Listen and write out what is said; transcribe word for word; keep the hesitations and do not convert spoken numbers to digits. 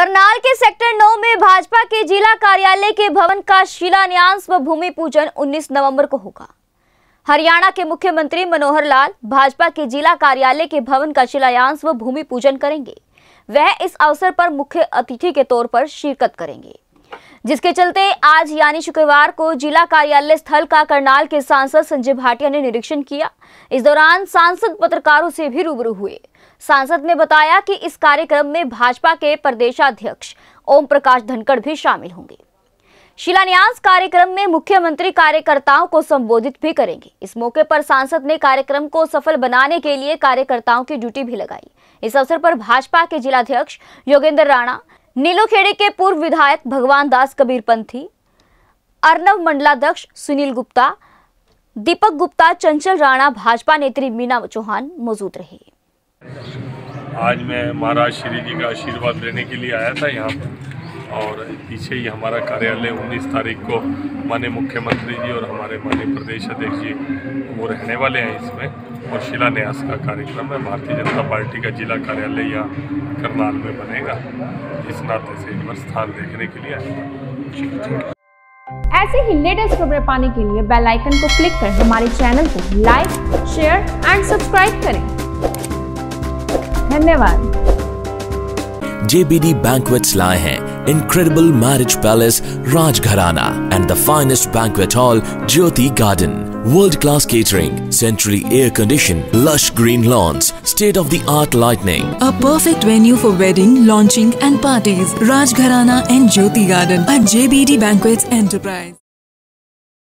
करनाल के सेक्टर नौ में भाजपा के जिला कार्यालय के भवन का शिलान्यास व भूमि पूजन उन्नीस नवंबर को होगा। हरियाणा के मुख्यमंत्री मनोहर लाल भाजपा के जिला कार्यालय के भवन का शिलान्यास व भूमि पूजन करेंगे। वह इस अवसर पर मुख्य अतिथि के तौर पर शिरकत करेंगे, जिसके चलते आज यानी शुक्रवार को जिला कार्यालय स्थल का करनाल के सांसद संजय भाटिया ने निरीक्षण किया। इस दौरान सांसद पत्रकारों से भी रूबरू हुए। सांसद ने बताया कि इस कार्यक्रम में भाजपा के प्रदेशाध्यक्ष ओम प्रकाश धनखड़ भी शामिल होंगे। शिलान्यास कार्यक्रम में मुख्यमंत्री कार्यकर्ताओं को संबोधित भी करेंगे। इस मौके पर सांसद ने कार्यक्रम को सफल बनाने के लिए कार्यकर्ताओं की ड्यूटी भी लगाई। इस अवसर पर भाजपा के जिलाध्यक्ष योगेंद्र राणा, नीलोखेड़े के पूर्व विधायक भगवान दास कबीरपंथी, अर्नव मंडलाध्यक्ष सुनील गुप्ता, दीपक गुप्ता, चंचल राणा, भाजपा नेत्री मीना चौहान मौजूद रहे। आज मैं महाराज श्री जी का आशीर्वाद लेने के लिए आया था यहाँ पर, और पीछे ही हमारा कार्यालय उन्नीस तारीख को माननीय मुख्यमंत्री जी और हमारे माननीय प्रदेश अध्यक्ष जी वो रहने वाले हैं इसमें, और शिलान्यास का कार्यक्रम है। भारतीय जनता पार्टी का जिला कार्यालय यहाँ करनाल में बनेगा। इस नाते से एक बार स्थान देखने के लिए आया। ऐसे ही लेटेस्ट खबरें पाने के लिए बेल आइकन को क्लिक कर हमारे चैनल को लाइक, शेयर एंड सब्सक्राइब करें। धन्यवाद। J B D Banquets लाए हैं incredible marriage palace Rajgharana and the finest banquet hall Jyoti Garden. World-class catering, centrally air-conditioned, lush green lawns, state-of-the-art lighting. A perfect venue for wedding, launching and parties. Rajgharana and Jyoti Garden at J B D Banquets Enterprise.